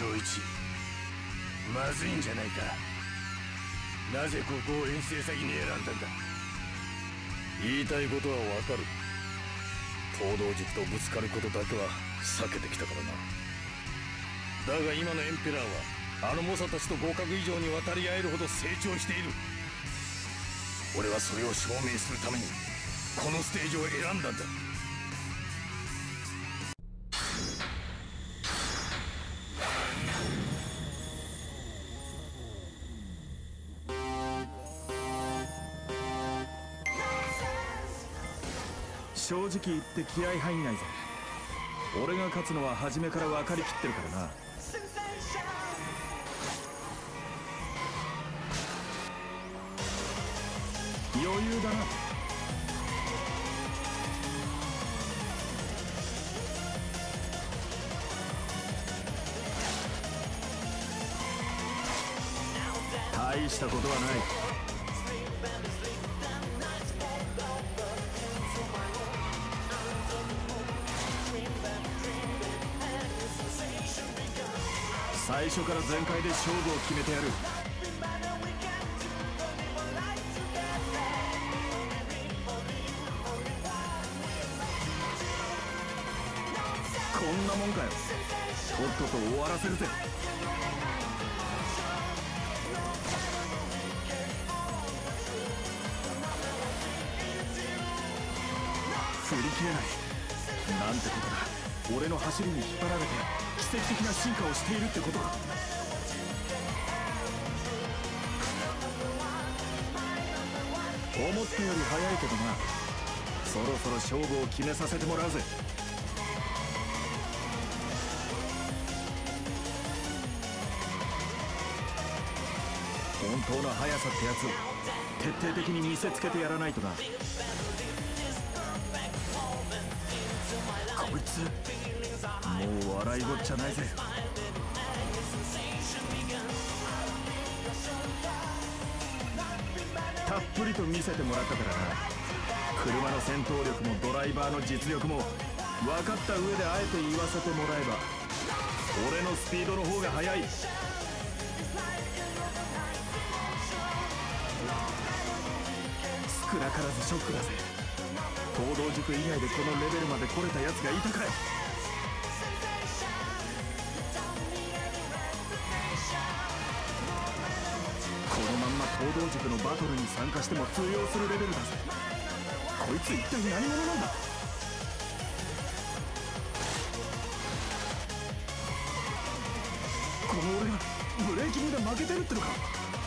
長一、まずいんじゃないか。なぜここを遠征先に選んだんだ。言いたいことはわかる。東道塾とぶつかることだけは避けてきたからな。だが今のエンペラーはあの猛者たちと合格以上に渡り合えるほど成長している。俺はそれを証明するためにこのステージを選んだんだ。 正直言って気合入んないぜ。俺が勝つのは初めから分かりきってるからな。余裕だな。大したことはない。最初から全開で勝負を決めてやる。こんなもんかよ。とっとと終わらせるぜ。振り切れない。なんてことだ。俺の走りに引っ張られて奇跡的な進化をしているってことか。思ったより早いけどな。そろそろ勝負を決めさせてもらうぜ。本当の速さってやつを徹底的に見せつけてやらないとな。こいつもう笑いごっちゃないぜ。たっぷりと見せてもらったからな。車の戦闘力もドライバーの実力も分かった上であえて言わせてもらえば俺のスピードの方が速い。少なからずショックだぜ。東道塾以外でこのレベルまで来れたやつがいたかい。このまんま東道塾のバトルに参加しても通用するレベルだぜ。こいつ一体何者なんだ。この俺がブレーキングで負けてるってのか。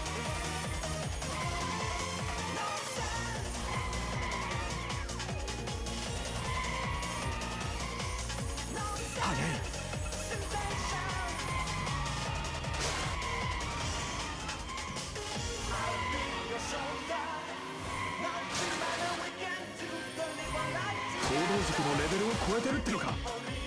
速い。東道塾のレベルを超えてるってのか。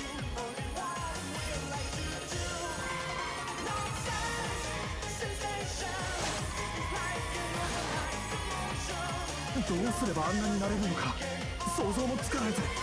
どうすればあんなになれるのか想像もつかないぜ。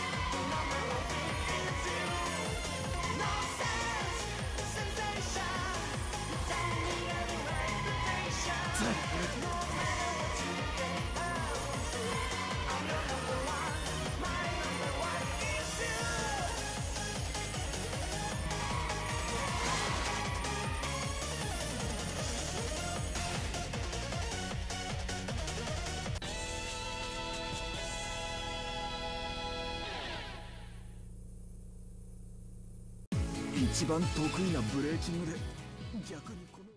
一番得意なブレーキングで逆にこの